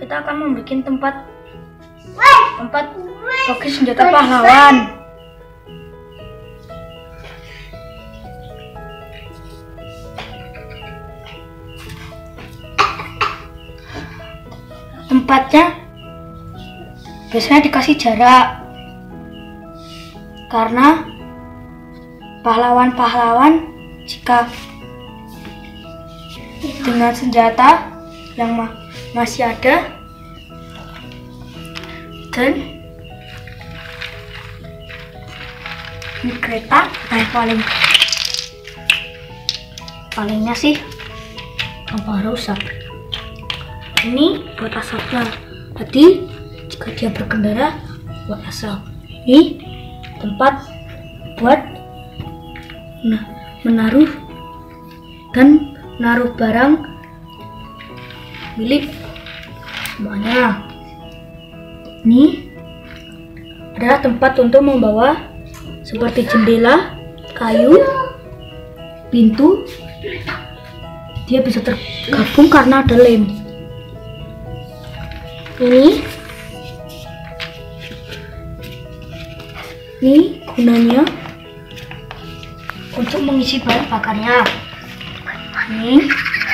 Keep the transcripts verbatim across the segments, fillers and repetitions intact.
kita akan membuat tempat tempat bagi senjata pahlawan. Tempatnya biasanya dikasih jarak karena pahlawan-pahlawan jika dengan senjata yang ma masih ada dan ini kereta eh, paling palingnya sih gampang rusak. Ini buat asapnya, jadi jika dia berkendara buat asap. Ini tempat buat nah, menaruh dan menaruh barang milik semuanya. Ini adalah tempat untuk membawa seperti jendela, kayu, pintu. Dia bisa tergabung karena ada lem. Ini ini gunanya untuk mengisi bahan bakarnya. Ini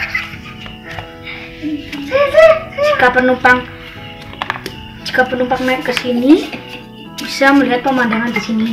jika penumpang jika penumpang naik ke sini bisa melihat pemandangan di sini.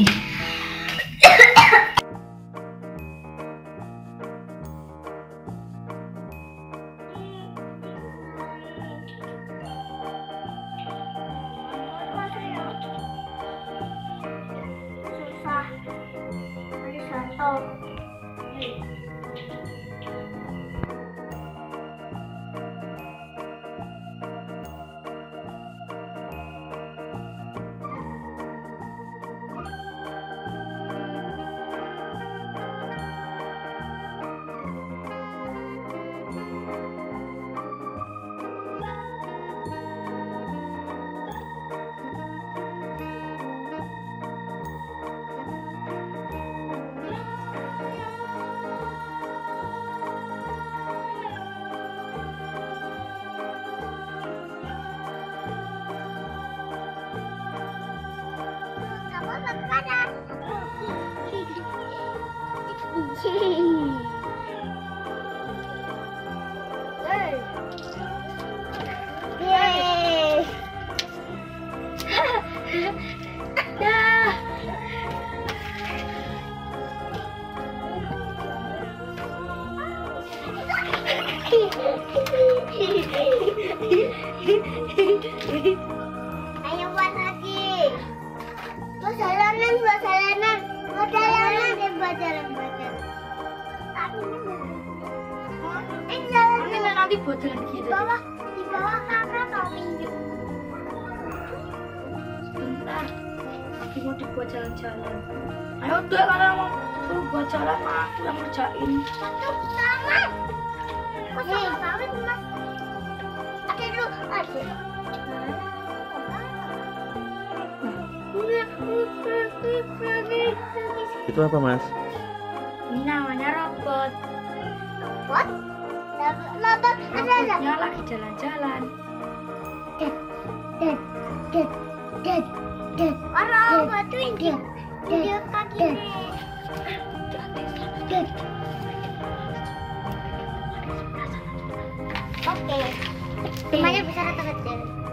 Ayo buat lagi. Buat jalanan, buat jalanan, buat jalanan, eh, buat jalan, buat jalan. Eh, jalan. Ini nanti buat jalan Di gitu. bawah, di bawah kakak mau minjem. Sebentar, lagi mau dibuat jalan-jalan. Ayo udah kalau mau suruh buat jalan aku yang ngerjain. Satu tangan. Kok sama banget, Mas? Oke dulu, oke. Itu apa, Mas? Ini namanya robot. Robot? Robot ada ada. Robotnya lagi jalan-jalan. Dead, dead, dead, dead, dead. Orang batu ini dia kaki dead. Oke. Semuanya besar atau kecil?